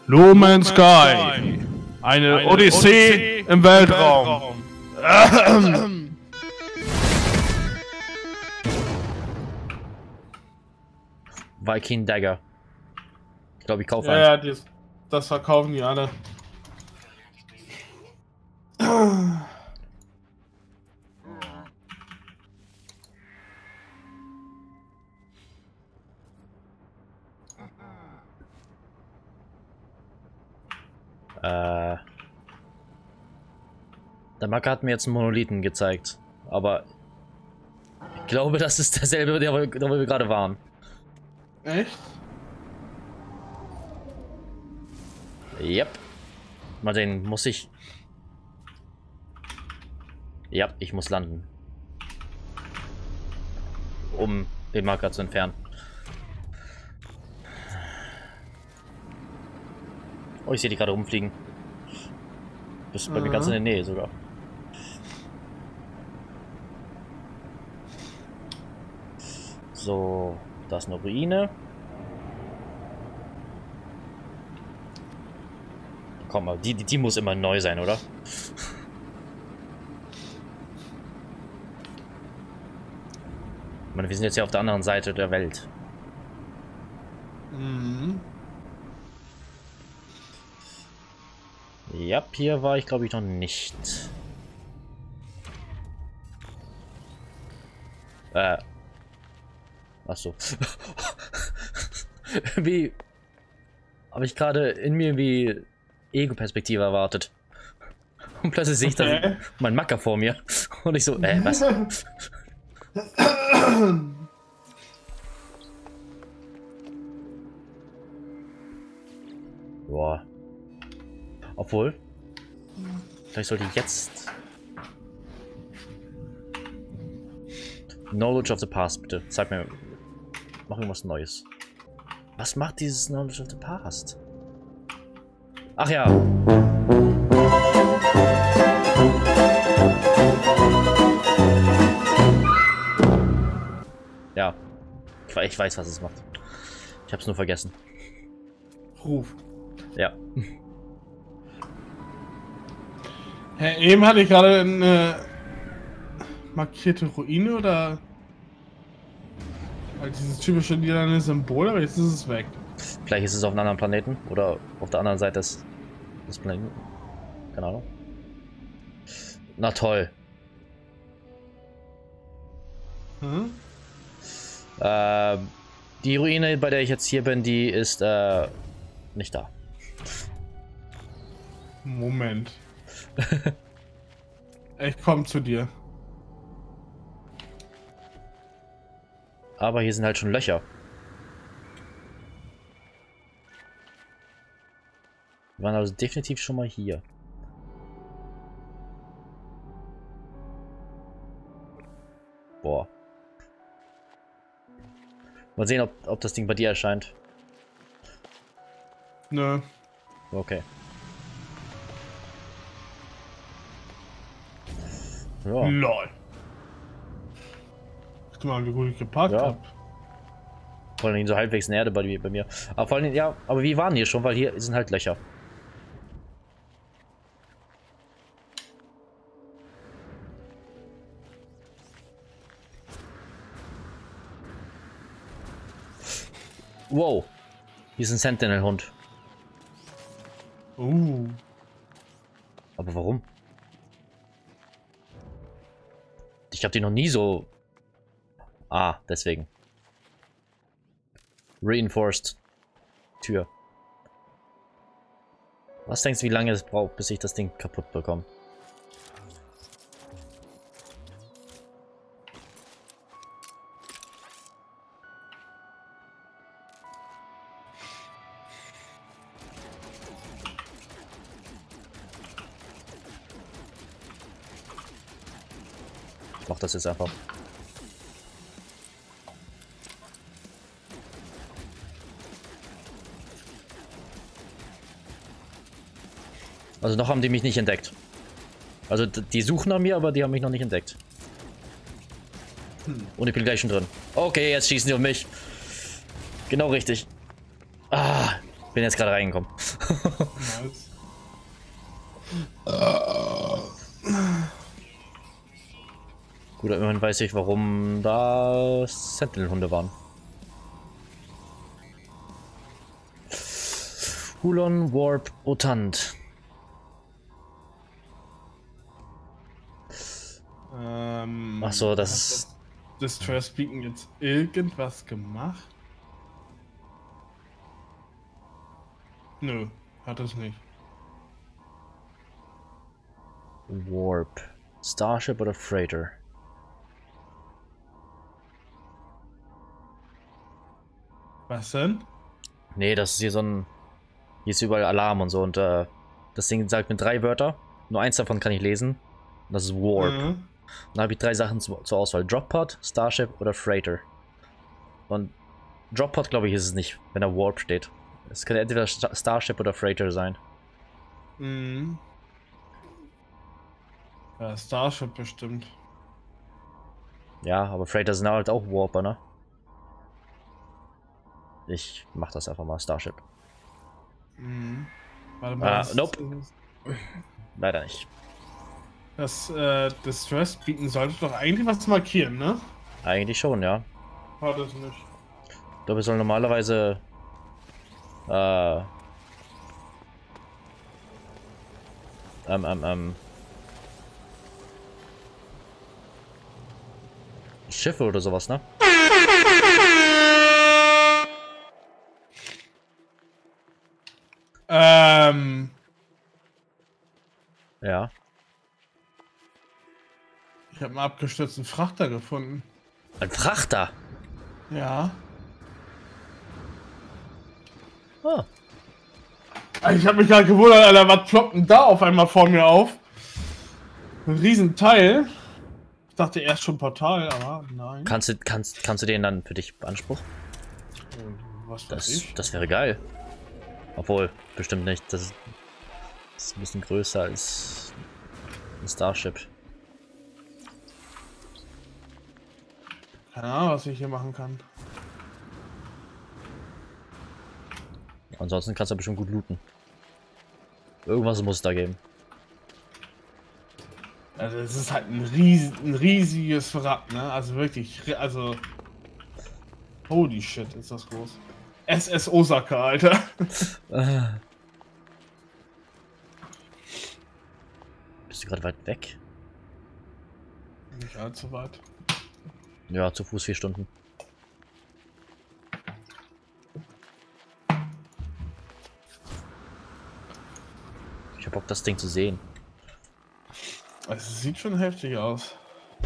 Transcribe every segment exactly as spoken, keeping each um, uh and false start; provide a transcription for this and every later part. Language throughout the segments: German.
No Man's Sky. Eine, Eine Odyssee, Odyssee im Weltraum. Weltraum. Viking Dagger. Ich glaube, ich kaufe ja, einen. Ja, das, das verkaufen die alle. Äh, der Macker hat mir jetzt einen Monolithen gezeigt, aber ich glaube, das ist derselbe, der, der wo wir gerade waren. Echt? Yep. Mal den muss ich. Ja, ich muss landen, um den Marker zu entfernen. Oh, ich sehe die gerade rumfliegen. Bist bei mir ganz in der Nähe sogar. So, da ist eine Ruine. Komm mal, die, die, die muss immer neu sein, oder? Ich meine, wir sind jetzt ja auf der anderen Seite der Welt. Mhm. Ja, hier war ich glaube ich noch nicht. Äh. Ach so. Wie habe ich gerade in mir wie Ego-Perspektive erwartet. Und plötzlich sehe ich okay. dann meinen Macker vor mir. Und ich so, äh, was? Boah. Obwohl. Vielleicht sollte ich jetzt. Knowledge of the Past, bitte. Zeig mir. Mach irgendwas Neues. Was macht dieses Knowledge of the Past? Ach ja. Ja. Ich, ich weiß, was es macht. Ich hab's nur vergessen. Ruf. Ja. Hey, eben hatte ich gerade eine markierte Ruine oder halt dieses typische lilane Symbol, aber jetzt ist es weg. Vielleicht ist es auf einem anderen Planeten oder auf der anderen Seite des, des Planeten. Keine Ahnung. Na toll. Hm? Äh, die Ruine, bei der ich jetzt hier bin, die ist äh, nicht da. Moment. Ich komme zu dir. Aber hier sind halt schon Löcher. Wir waren also definitiv schon mal hier. Boah. Mal sehen, ob, ob das Ding bei dir erscheint. Nö. Okay. Ja. Lol. Guck mal, wie gut ich geparkt Ja. habe. Vor allem so halbwegs in der Erde bei, mir- bei mir. Aber vor allem, ja, aber wir waren hier schon, weil hier sind halt Löcher. Wow. Hier ist ein Sentinel-Hund. Uh. Aber warum? Ich habe die noch nie so... Ah, deswegen. Reinforced Tür. Was denkst du, wie lange es braucht, bis ich das Ding kaputt bekomme? Ich mach das jetzt einfach. Also noch haben die mich nicht entdeckt. Also die suchen nach mir, aber die haben mich noch nicht entdeckt. Und ich bin gleich schon drin. Okay, jetzt schießen die auf mich. Genau richtig. Ah, bin jetzt gerade reingekommen. Nice. Gut, immerhin weiß ich, warum da Sentinel-Hunde waren. Hulon Warp Rotant. Ähm, Ach so, das hat ist- das Distress Beacon jetzt irgendwas gemacht? Nö, hat es nicht. Warp. Starship oder Freighter? Was denn? Nee, das ist hier so ein... Hier ist überall Alarm und so und äh, das Ding sagt mir drei Wörter. Nur eins davon kann ich lesen. Und das ist Warp. Mhm. Dann habe ich drei Sachen zu, zur Auswahl. Droppod, Starship oder Freighter. Und Droppod, glaube ich, ist es nicht, wenn da Warp steht. Es könnte entweder Sta- Starship oder Freighter sein. Mhm. Ja, Starship bestimmt. Ja, aber Freighter sind halt auch Warper, ne? Ich mach das einfach mal, Starship. Mhm. Warte mal. Ah, das, nope. Leider nicht. Das äh, Distress Beacon sollte doch eigentlich was markieren, ne? Eigentlich schon, ja. Hat es nicht. Ich glaube, es soll normalerweise... Äh... Ähm, ähm, ähm... Schiffe oder sowas, ne? Ähm. Ja. Ich habe einen abgestürzten Frachter gefunden. Ein Frachter! Ja. Ah. Ich habe mich gerade gewundert, Alter, was ploppt denn da auf einmal vor mir auf? Ein Riesenteil. Ich dachte erst schon Portal, aber nein. Kannst du, kannst, kannst du den dann für dich beanspruchen? Was weiß Das, ich? das wäre geil. Obwohl, bestimmt nicht. Das ist, das ist ein bisschen größer als ein Starship. Keine Ahnung, was ich hier machen kann. Ansonsten kannst du bestimmt gut looten. Irgendwas muss es da geben. Also es ist halt ein, ries ein riesiges Wrack, ne? Also wirklich, ri- also... Holy shit, ist das groß. S S Osaka, Alter. Ah. Bist du gerade weit weg? Nicht allzu weit. Ja, zu Fuß vier Stunden. Ich hab Bock, das Ding zu sehen. Also, es sieht schon heftig aus.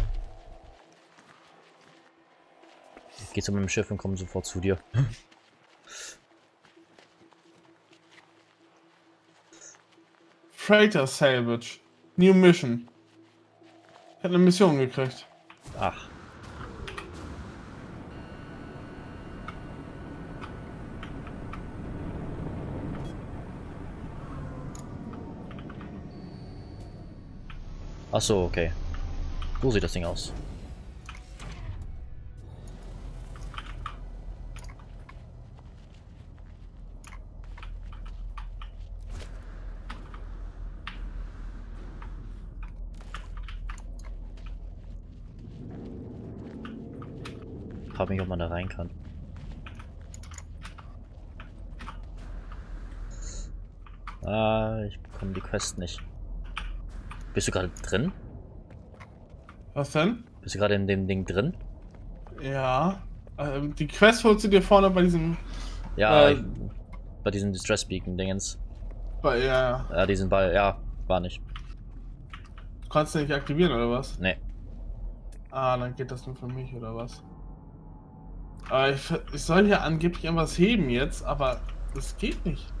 Ich geh zu meinem Schiff und komme sofort zu dir. Freighter Salvage. New Mission. Ich hab eine Mission gekriegt. Ach. Ach so, okay. So sieht das Ding aus. Frag mich, ob man da rein kann. Ah, ich bekomme die Quest nicht. Bist du gerade drin? Was denn? Bist du gerade in dem Ding drin? Ja. Ähm, die Quest holst du dir vorne bei diesem... Ja, Äh, ich, bei diesem Distress Beacon Dingens. bei, ja. Ja, diesen Ball, ja, war nicht. Du kannst den nicht aktivieren, oder was? Nee. Ah, dann geht das nur für mich, oder was? Aber ich, ich soll hier angeblich irgendwas heben jetzt, aber das geht nicht.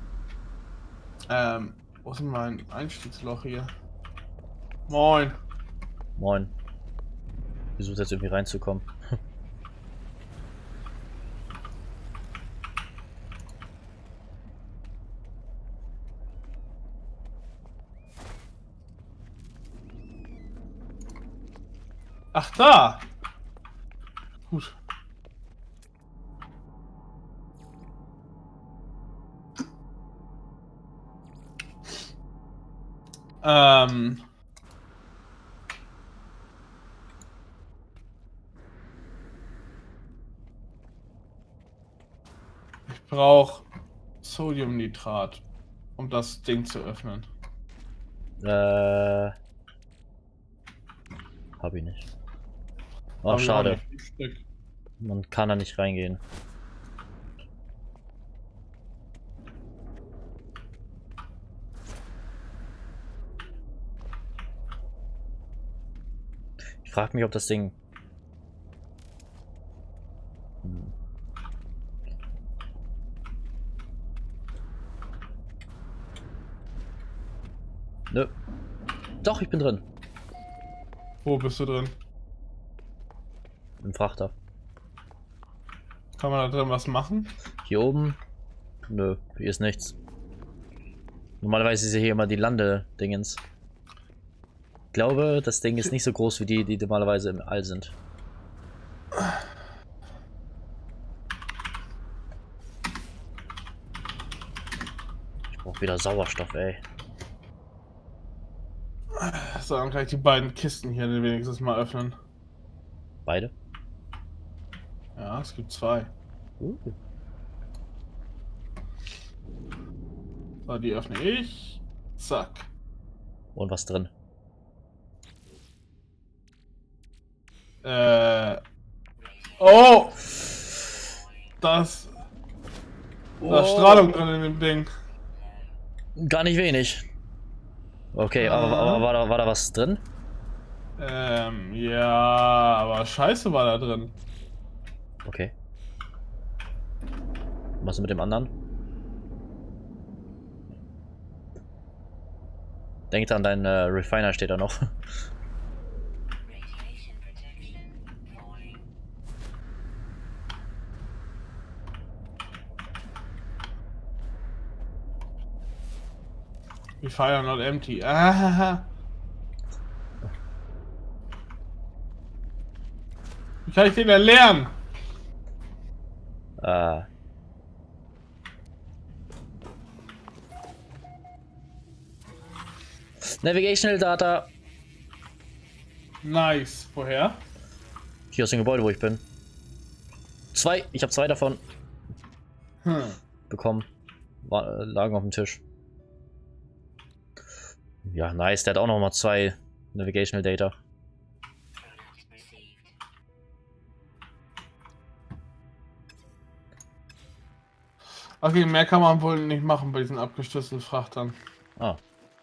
Ähm, wo ist denn mein Einstiegsloch hier? Moin. Moin. Ich versuche jetzt irgendwie reinzukommen. Ach, da! Gut. Ähm. Ich brauche Sodiumnitrat, um das Ding zu öffnen. Äh. Hab ich nicht. Oh, Hab ich auch schade. nicht. Ein Stück. Man kann da nicht reingehen. Ich frage mich, ob das Ding... Hm. Nö. Doch, ich bin drin. Wo bist du drin? Im Frachter. Kann man da drin was machen? Hier oben? Nö, hier ist nichts. Normalerweise ist ja hier immer die Landedingens. Ich glaube, das Ding ist nicht so groß wie die, die normalerweise im All sind. Ich brauche wieder Sauerstoff, ey. So, dann kann ich die beiden Kisten hier wenigstens mal öffnen. Beide? Ja, es gibt zwei. Uh. So, die öffne ich. Zack. Und was drin? Äh. Oh! Das. Da ist Strahlung drin in dem Ding. Gar nicht wenig. Okay, aber, aber war, da, war da was drin? Ähm, ja, aber Scheiße war da drin. Okay. Was ist mit dem anderen? Denk an deinen äh, Refiner, steht da noch. We fire not empty. Ah. Wie kann ich den erlernen? Äh. Navigational Data. Nice. Woher? Hier aus dem Gebäude, wo ich bin. Zwei. Ich habe zwei davon Hm. bekommen. War, äh, lagen auf dem Tisch. Ja, nice. Der hat auch noch mal zwei Navigational Data. Okay, mehr kann man wohl nicht machen bei diesen abgestürzten Frachtern. Ah.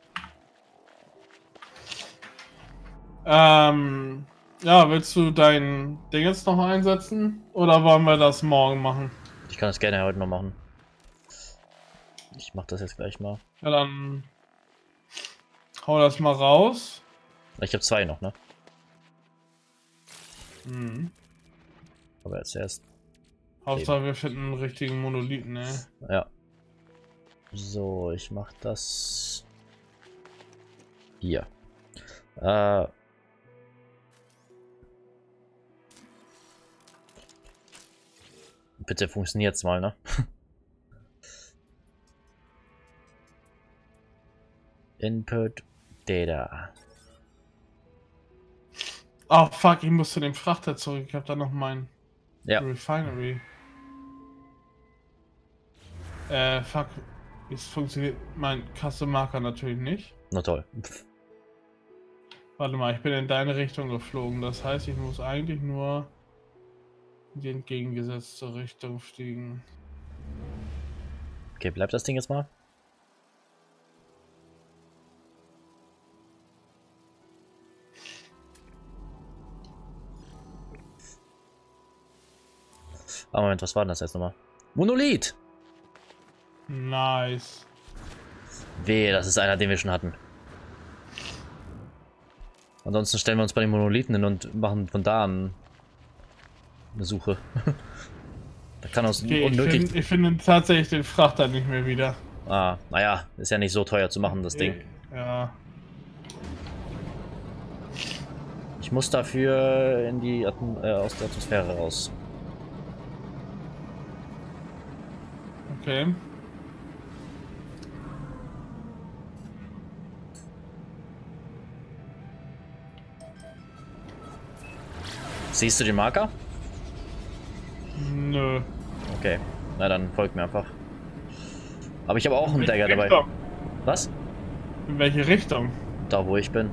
Ähm, ja, willst du dein Ding jetzt noch einsetzen? Oder wollen wir das morgen machen? Ich kann das gerne heute noch machen. Ich mach das jetzt gleich mal. Ja, dann hau das mal raus. Ich habe zwei noch, ne? Mhm. Aber jetzt erst. Hauptsache wir finden einen richtigen Monolithen, ey. Ja. So, ich mach das hier. Äh. Bitte funktioniert's mal, ne? Input Data. Oh fuck, ich muss zu dem Frachter zurück. Ich hab da noch mein Ja. Refinery. Äh, fuck. Jetzt funktioniert mein Custom Marker natürlich nicht. Na toll. Pff. Warte mal, ich bin in deine Richtung geflogen. Das heißt, ich muss eigentlich nur in die entgegengesetzte Richtung fliegen. Okay, bleibt das Ding jetzt mal? Ah, Moment, was war denn das jetzt nochmal? Monolith! Nice. Wehe, das ist einer, den wir schon hatten. Ansonsten stellen wir uns bei den Monolithen hin und machen von da an eine Suche. Da kann uns Okay, ich unmöglich... finde ich find tatsächlich den Frachter nicht mehr wieder. Ah, naja, ist ja nicht so teuer zu machen, das Ding. Ja. Ich muss dafür in die Atm äh, aus der Atmosphäre raus. Okay. Siehst du den Marker? Nö. Okay, na dann folgt mir einfach. Aber ich habe auch einen Dagger dabei. Richtung? Was? In welche Richtung? Da, wo ich bin.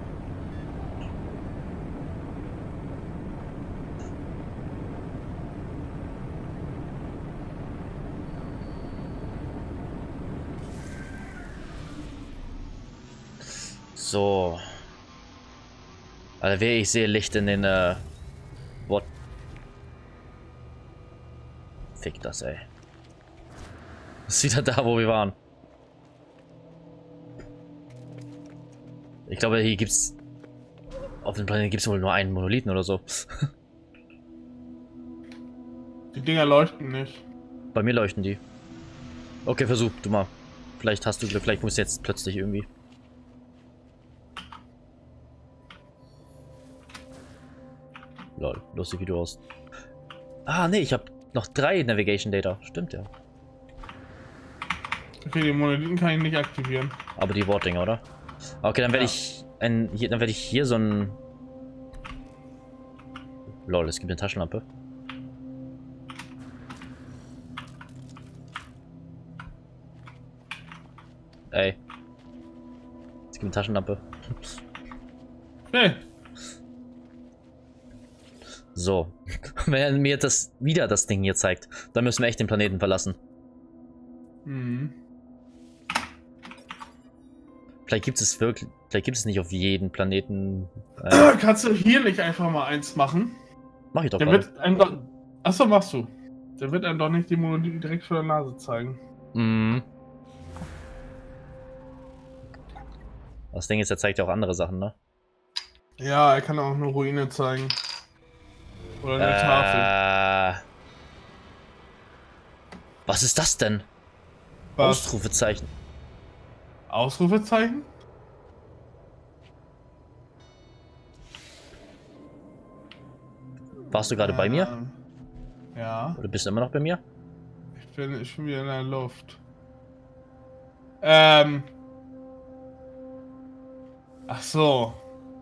So. Alter, ich sehe Licht in den, äh... What? Fick das, ey. Das ist wieder da, wo wir waren. Ich glaube, hier gibt's... Auf dem Planeten gibt's wohl nur einen Monolithen oder so. Die Dinger leuchten nicht. Bei mir leuchten die. Okay, versuch du mal. Vielleicht hast du Glück, vielleicht muss jetzt plötzlich irgendwie... Lol, lustig wie du aus. Ah, nee, ich habe noch drei Navigation Data. Stimmt ja. Okay, die Monolithen kann ich nicht aktivieren. Aber die Wortdinger, oder? Okay, dann werde Ja. ich ein, hier, dann werde ich hier so ein. Lol, es gibt eine Taschenlampe. Ey. Es gibt eine Taschenlampe. Hey. So. Wenn er mir das wieder das Ding hier zeigt, dann müssen wir echt den Planeten verlassen. Mhm. Vielleicht gibt es wirklich. Vielleicht gibt es nicht auf jeden Planeten. Äh, Kannst du hier nicht einfach mal eins machen? mach ich doch Der gerade. wird einem doch. Achso, machst du. Der wird einem doch nicht die Monolithen direkt vor der Nase zeigen. Mhm. Das Ding ist, er zeigt ja auch andere Sachen, ne? Ja, er kann auch eine Ruine zeigen. Oder eine Tafel. Äh, was ist das denn? Was? Ausrufezeichen. Ausrufezeichen? Warst du gerade bei mir? Ähm, Ja. Oder bist du immer noch bei mir? Ich bin, ich bin wieder in der Luft. Ähm. Ach so.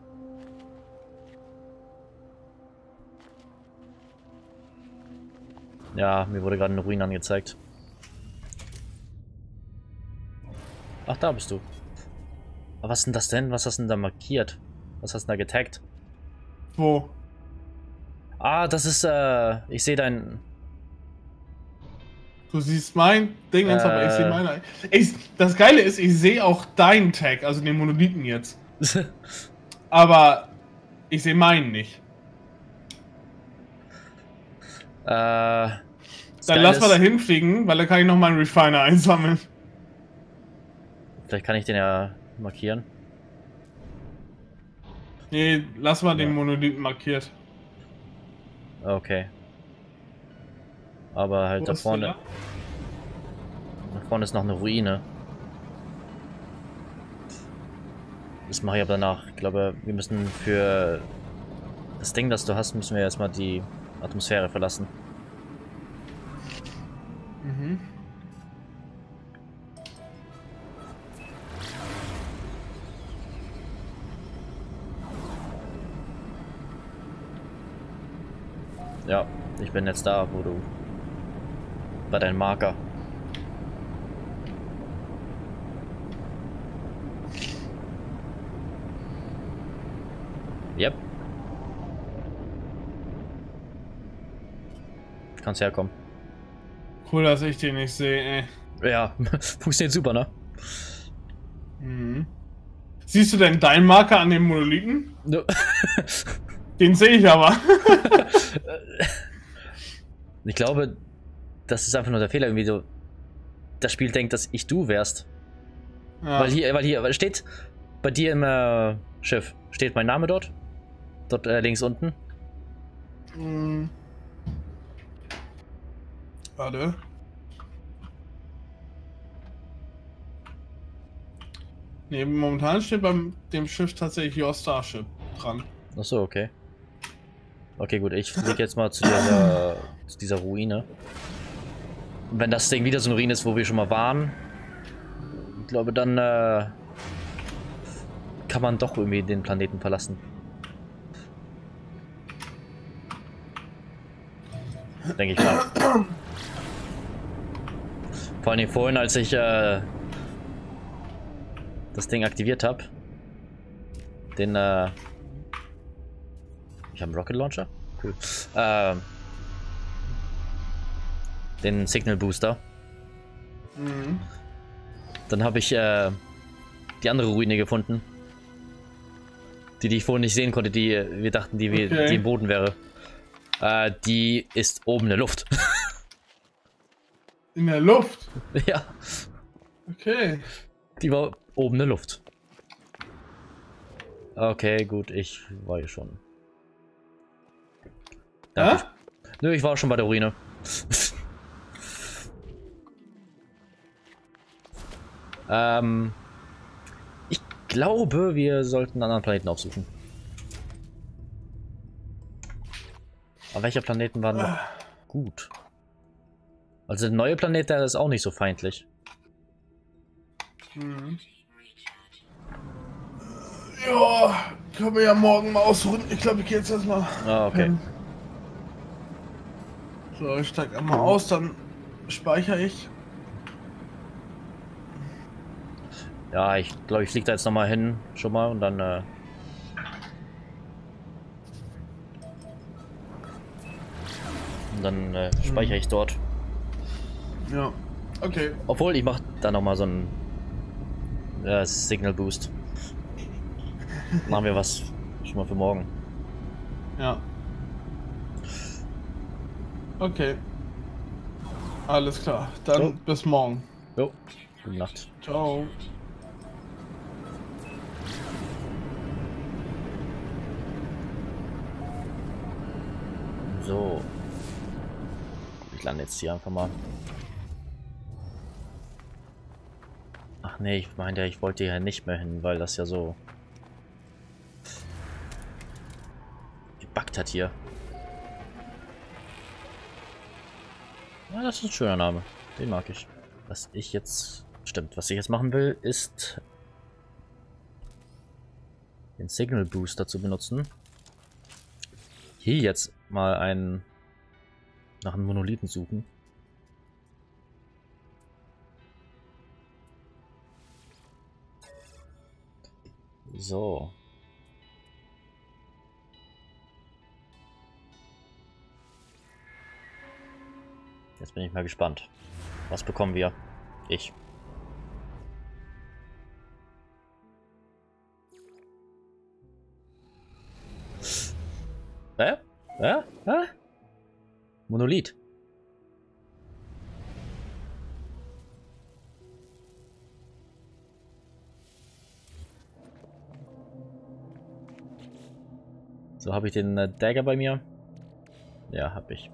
Ja, mir wurde gerade eine Ruine angezeigt. Ach, da bist du. Aber was ist denn das denn? Was hast du denn da markiert? Was hast du denn da getaggt? Wo? Ah, das ist, äh, ich sehe dein... Du siehst mein Ding, äh, aber ich sehe Äh. meine. Ich, das Geile ist, ich sehe auch deinen Tag, also den Monolithen jetzt. Aber ich sehe meinen nicht. äh... das Dann Geile lass mal ist- dahin fliegen, weil da kann ich noch meinen Refiner einsammeln. Vielleicht kann ich den ja markieren. Nee, lass mal den Ja. Monolithen markiert. Okay. Aber halt Wo da ist vorne. der? Da vorne ist noch eine Ruine. Das mache ich aber danach. Ich glaube, wir müssen für das Ding, das du hast, müssen wir erstmal die Atmosphäre verlassen. Mhm. Ja, ich bin jetzt da, wo du... bei deinem Marker. Yep. Kannst herkommen. Cool, dass ich den nicht sehe, ey. Ja, funktioniert super, ne? Mhm. Siehst du denn deinen Marker an dem Monolithen? No. Den sehe ich aber. Ich glaube, das ist einfach nur der Fehler, irgendwie so. Das Spiel denkt, dass ich du wärst. Ja. Weil hier, weil hier steht bei dir im äh, Schiff, steht mein Name dort. Dort äh, links unten. Mhm. Warte. Ne, momentan steht beim dem Schiff tatsächlich Your Starship dran. Achso, okay. Okay, gut, ich fliege jetzt mal zu dieser, zu dieser Ruine. Und wenn das Ding wieder so eine Ruine ist, wo wir schon mal waren, ich glaube, dann äh, kann man doch irgendwie den Planeten verlassen. denke ich mal. Vor allem vorhin, als ich äh, das Ding aktiviert habe. Den, äh... Ich habe einen Rocket Launcher? Cool. Äh, den Signal Booster. Mhm. Dann habe ich äh, die andere Ruine gefunden. Die, die ich vorhin nicht sehen konnte, die wir dachten, die, Okay. die im Boden wäre. Äh, die ist oben in der Luft. In der Luft? Ja, Okay. die war oben in der Luft. Okay, gut, ich war hier schon. Hä? Ich, nö, ich war schon bei der Ruine. ähm, ich glaube, wir sollten einen anderen Planeten aufsuchen. Aber welcher Planeten war noch gut? Also der neue Planet, der ist auch nicht so feindlich. Mhm. Ja, können wir ja morgen mal ausruhen. Ich glaube, ich gehe jetzt erstmal. Ah, okay. hin. So, ich steig einmal aus, dann speichere ich. Ja, ich glaube, ich fliege da jetzt nochmal hin, schon mal, und dann, äh... Und dann, äh, speichere ich dort. Ja, okay. Obwohl, ich mache da nochmal so einen... Äh, Signal Boost. Machen wir was schon mal für morgen. Ja. Okay. Alles klar. Dann So. bis morgen. Jo, gute Nacht. Ciao. So. Ich lande jetzt hier einfach mal. Ach nee, ich meinte, ich wollte hier nicht mehr hin, weil das ja so gebackt hat hier. Ja, das ist ein schöner Name. Den mag ich. Was ich jetzt... Stimmt, was ich jetzt machen will, ist den Signal Booster zu benutzen. Hier jetzt mal einen nach einem Monolithen suchen. So. Jetzt bin ich mal gespannt. Was bekommen wir? Ich. Hä? Hä? Hä? Monolith. So, habe ich den äh, Dagger bei mir? Ja, habe ich.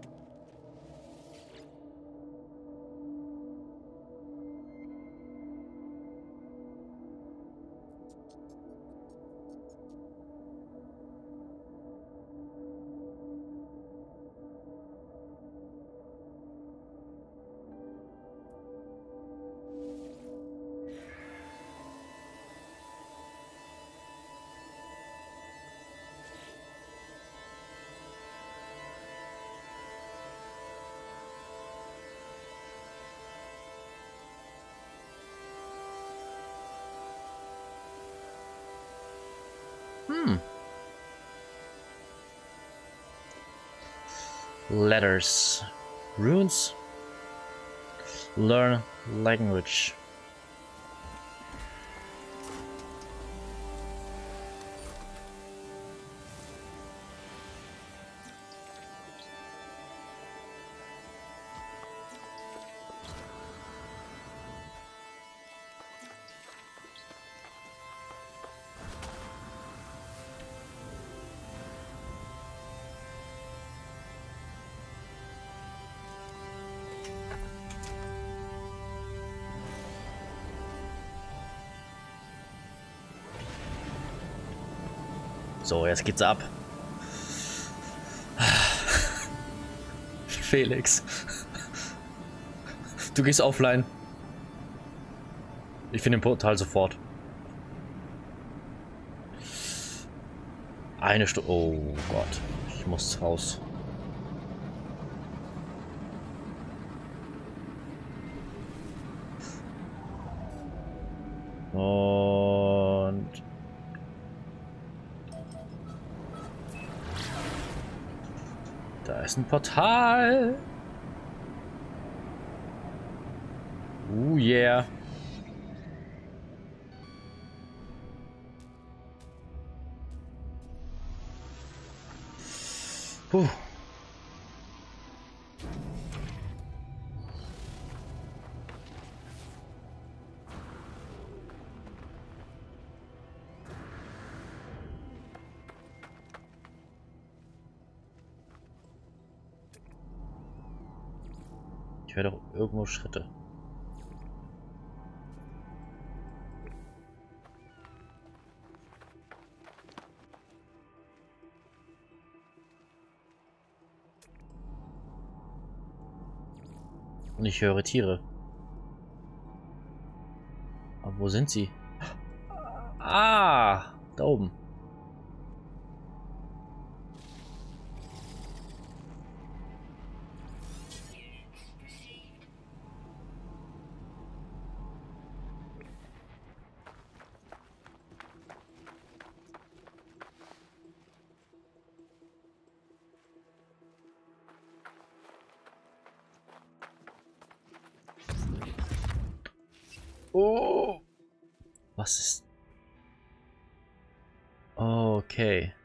Hmm. Letters. Runes. Learn language. So, jetzt geht's ab. Felix. Du gehst offline. Ich finde den Portal sofort. Eine Stunde. Oh Gott. Ich muss raus. Und... Da ist ein Portal. Uh, yeah. Puh. Ich höre doch irgendwo Schritte. Und ich höre Tiere. Aber wo sind sie? Ah, da oben. Oh. Was ist... Okay.